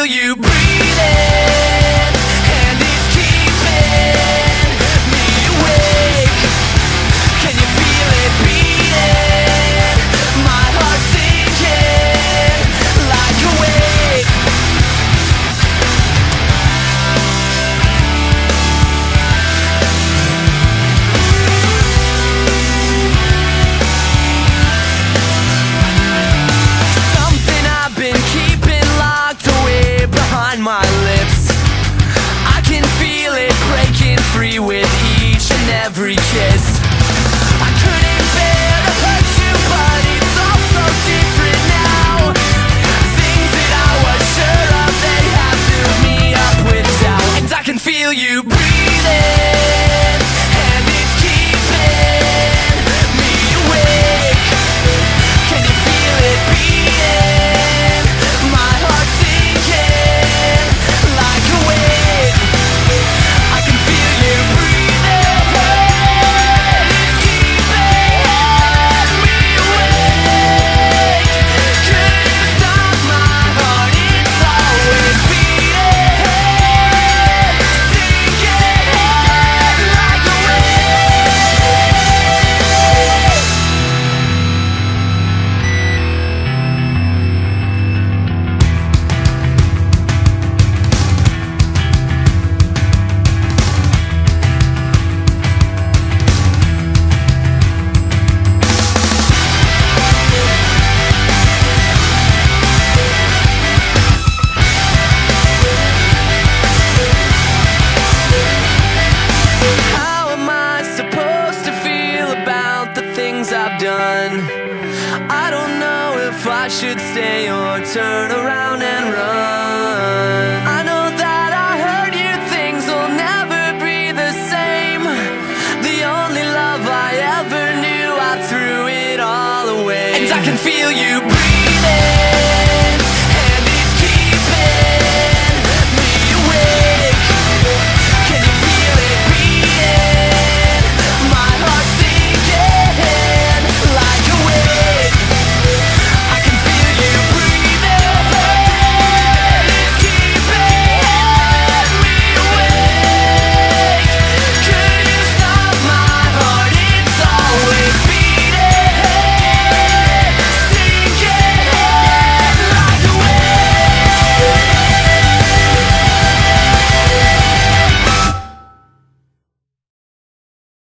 feel you breathing, and it's keeping me awake. Can you feel it beating? My heart's sinking like a wave. Something I've been keeping locked away behind my lips, I can feel it breaking free with each and every kiss. I couldn't bear to hurt you, but it's all so different now. Things that I was sure of, they have filled me up with doubt. And I can feel you breathing, and it's keeping me awake. Can you feel it beating? My heart's sinking like a wave. I can feel you breathing, it's keeping me awake. Could you stop my heart? It's always beating, sinking like a wave. How am I supposed to feel about the things I've done? I don't know if I should stay or turn around and run. I know that I hurt you, things will never be the same. The only love I ever knew, I threw it all away. And I can feel you